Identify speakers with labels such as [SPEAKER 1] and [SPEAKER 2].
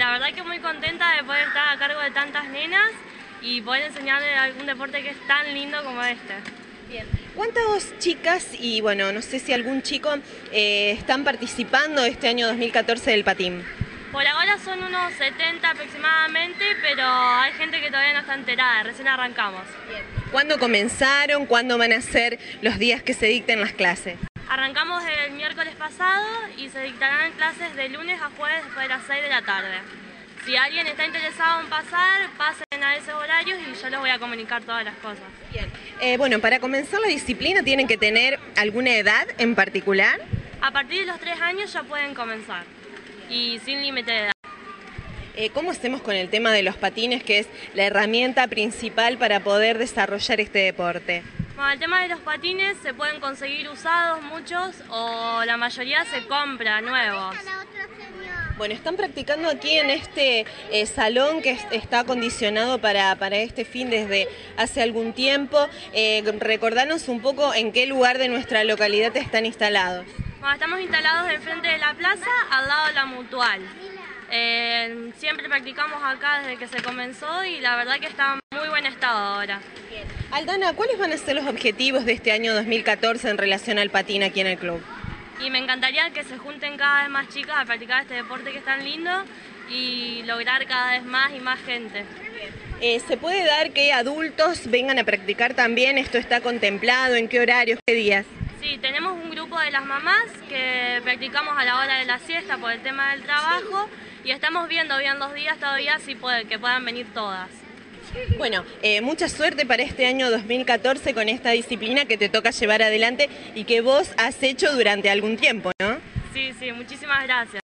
[SPEAKER 1] la verdad que muy contenta de poder estar a cargo de tantas nenas y poder enseñarles algún deporte que es tan lindo como este.
[SPEAKER 2] Bien. ¿Cuántas chicas y bueno, no sé si algún chico están participando este año 2014 del patín?
[SPEAKER 1] Por ahora son unos 70 aproximadamente, pero hay gente que todavía no está enterada, recién arrancamos.
[SPEAKER 2] Bien. ¿Cuándo comenzaron? ¿Cuándo van a ser los días que se dicten las clases?
[SPEAKER 1] Arrancamos el miércoles pasado y se dictarán clases de lunes a jueves después de las 6 de la tarde. Si alguien está interesado en pasar, pasen a esos horarios y yo les voy a comunicar todas las cosas.
[SPEAKER 2] Bien. Bueno, para comenzar la disciplina tienen que tener alguna edad en particular.
[SPEAKER 1] A partir de los 3 años ya pueden comenzar y sin límite de edad.
[SPEAKER 2] ¿Cómo hacemos con el tema de los patines, que es la herramienta principal para poder desarrollar este deporte?
[SPEAKER 1] Bueno, el tema de los patines se pueden conseguir usados muchos o la mayoría se compra nuevos.
[SPEAKER 2] Bueno, están practicando aquí en este salón que está acondicionado para este fin desde hace algún tiempo. Recordanos un poco en qué lugar de nuestra localidad están instalados.
[SPEAKER 1] Bueno, estamos instalados enfrente de la plaza, al lado de la Mutual. Siempre practicamos acá desde que se comenzó y la verdad que está en muy buen estado ahora.
[SPEAKER 2] Bien. Aldana, ¿cuáles van a ser los objetivos de este año 2014 en relación al patín aquí en el club?
[SPEAKER 1] Y me encantaría que se junten cada vez más chicas a practicar este deporte que es tan lindo y lograr cada vez más y más gente.
[SPEAKER 2] ¿Se puede dar que adultos vengan a practicar también? ¿Esto está contemplado? ¿En qué horarios? ¿Qué días?
[SPEAKER 1] Sí, tenemos un grupo de las mamás que practicamos a la hora de la siesta por el tema del trabajo y estamos viendo bien los días todavía si que puedan venir todas.
[SPEAKER 2] Bueno, mucha suerte para este año 2014 con esta disciplina que te toca llevar adelante y que vos has hecho durante algún tiempo, ¿no?
[SPEAKER 1] Sí, muchísimas gracias.